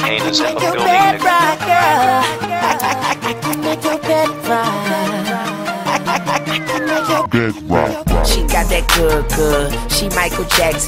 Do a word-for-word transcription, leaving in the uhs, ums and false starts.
haters in the Make your building, bed nigga. rock, girl. I can make your bed rock. Bed rock. She got that good, good. She Michael Jackson.